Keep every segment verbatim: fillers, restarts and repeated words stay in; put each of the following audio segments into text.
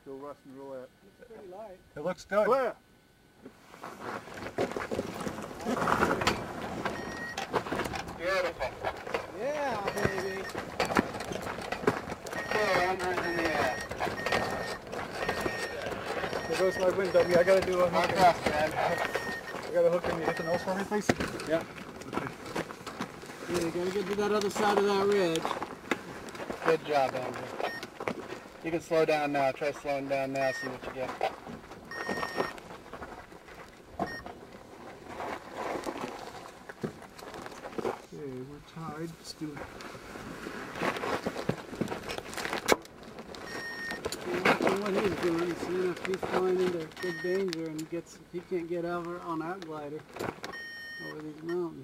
Still Russian roulette. It's pretty light. It looks good. Clear. Beautiful. Yeah, baby. Four hundred in the air. There goes my wind dummy. I gotta do a Not hook. fast, man. I gotta hook in. You hit the nose for me, please? Yeah. Okay. Yeah, you gotta get to that other side of that ridge. Good job, Andrew. You can slow down now. Try slowing down now, see what you get. Okay, we're tied. Let's do it. Watching what he's doing and seeing if he's flying into big danger and gets if he can't get over on that glider over these mountains.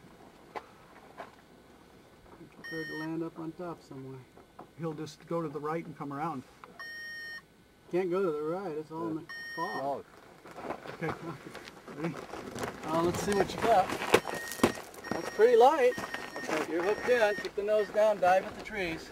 He's prepared to land up on top somewhere. He'll just go to the right and come around. Can't go to the right, it's all in the fog. Okay, ready? Uh, let's see what you got. That's pretty light. Okay, you're hooked in. Keep the nose down, dive at the trees.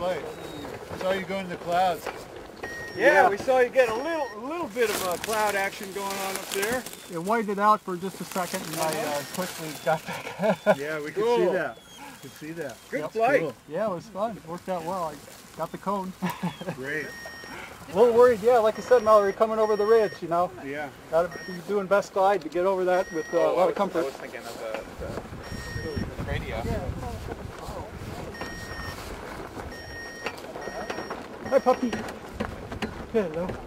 flight. Saw you go in the clouds. Yeah, we saw you get a little, a little bit of uh, cloud action going on up there. It whited out for just a second, and I uh, quickly got back. Yeah, we could Cool. see that. Could see that. Good Yep. flight. Cool. Yeah, it was fun. It worked out well. I got the cone. Great. A little worried, yeah, like I said, Mallory, coming over the ridge, you know. Yeah. Gotta be doing best glide to get over that with uh, a lot of comfort. I was thinking of the, the radio. Hi, puppy. Hello.